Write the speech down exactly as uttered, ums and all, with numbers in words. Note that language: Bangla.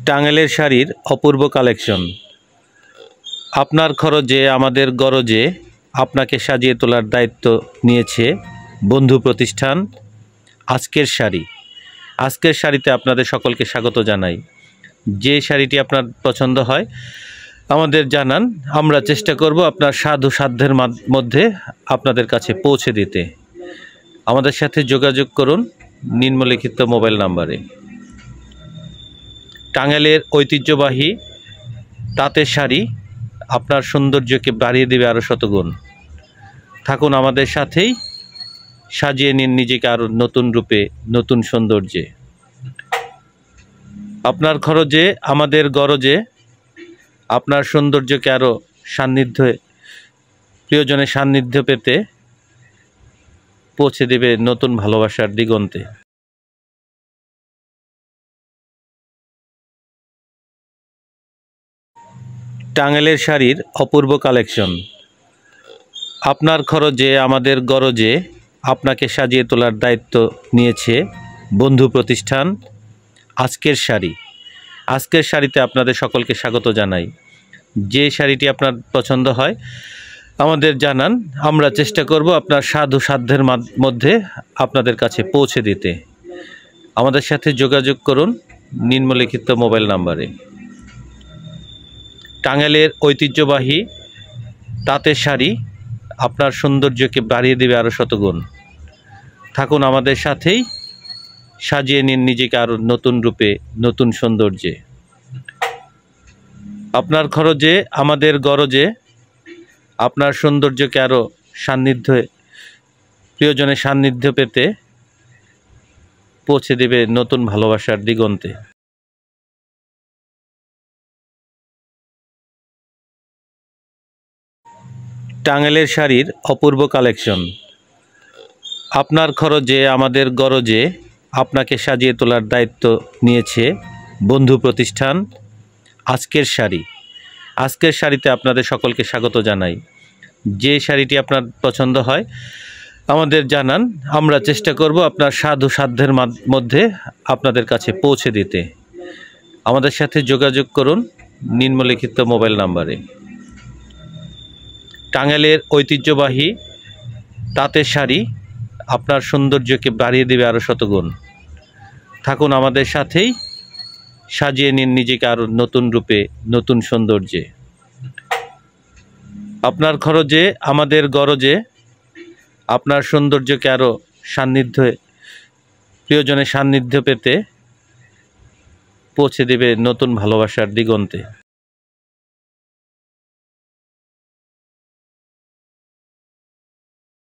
টাঙ্গাইলের শাড়ির অপূর্ব কালেকশন। আপনার খরচে আমাদের গরজে আপনাকে সাজিয়ে তোলার দায়িত্ব নিয়েছে বন্ধু প্রতিষ্ঠান আজকের শাড়ি। আজকের শাড়িতে আপনাদের সকলকে স্বাগত জানাই। যে শাড়িটি আপনার পছন্দ হয় আমাদের জানান, আমরা চেষ্টা করব আপনার সাধ্য সাধ্যের মধ্যে আপনাদের কাছে পৌঁছে দিতে। আমাদের সাথে যোগাযোগ করুন নিম্নলিখিত মোবাইল নাম্বারে। টাঙ্গাইলের ঐতিহ্যবাহী তাঁতের শাড়ি আপনার সৌন্দর্যকে বাড়িয়ে দেবে আরও শতগুণ। থাকুন আমাদের সাথেই, সাজিয়ে নিন নিজেকে আরও নতুন রূপে, নতুন সৌন্দর্যে। আপনার খরচে আমাদের গরজে আপনার সৌন্দর্যকে আরও সান্নিধ্যে, প্রিয়জনের সান্নিধ্য পেতে পৌঁছে দেবে নতুন ভালোবাসার দিগন্তে। টাঙ্গাইলের শাড়ির অপূর্ব কালেকশন। আপনার খরচে আমাদের গরজে আপনাকে সাজিয়ে তোলার দায়িত্ব নিয়েছে বন্ধু প্রতিষ্ঠান আজকের শাড়ি। আজকের শাড়িতে আপনাদের সকলকে স্বাগত জানাই। যে শাড়িটি আপনার পছন্দ হয় আমাদের জানান, আমরা চেষ্টা করব আপনার সাধ্য সাধ্যের মধ্যে আপনাদের কাছে পৌঁছে দিতে। আমাদের সাথে যোগাযোগ করুন নিম্নলিখিত মোবাইল নাম্বারে। টাঙ্গাইলের ঐতিহ্যবাহী তাঁতের শাড়ি আপনার সৌন্দর্যকে বাড়িয়ে দেবে আরও শতগুণ। থাকুন আমাদের সাথেই, সাজিয়ে নিন নিজেকে আরও নতুন রূপে, নতুন সৌন্দর্যে। আপনার খরচে আমাদের গরজে আপনার সৌন্দর্যকে আরও সান্নিধ্যে, প্রিয়জনের সান্নিধ্য পেতে পৌঁছে দেবে নতুন ভালোবাসার দিগন্তে। টাঙ্গাইলের শাড়ির অপূর্ব কালেকশন। আপনার খরচে আমাদের গরজে আপনাকে সাজিয়ে তোলার দায়িত্ব নিয়েছে বন্ধু প্রতিষ্ঠান আজকের শাড়ি। আজকের শাড়িতে আপনাদের সকলকে স্বাগত জানাই। যে শাড়িটি আপনার পছন্দ হয় আমাদের জানান, আমরা চেষ্টা করব আপনার সাধ্য সাধ্যের মধ্যে আপনাদের কাছে পৌঁছে দিতে। আমাদের সাথে যোগাযোগ করুন নিম্নলিখিত মোবাইল নাম্বারে। টাঙ্গাইলের ঐতিহ্যবাহী তাঁতের শাড়ি আপনার সৌন্দর্যকে বাড়িয়ে দেবে আরও শতগুণ। থাকুন আমাদের সাথেই, সাজিয়ে নিন নিজেকে আরও নতুন রূপে, নতুন সৌন্দর্যে। আপনার খরচে আমাদের গরজে আপনার সৌন্দর্যকে আরও সান্নিধ্যে, প্রিয়জনের সান্নিধ্য পেতে পৌঁছে দেবে নতুন ভালোবাসার দিগন্তে।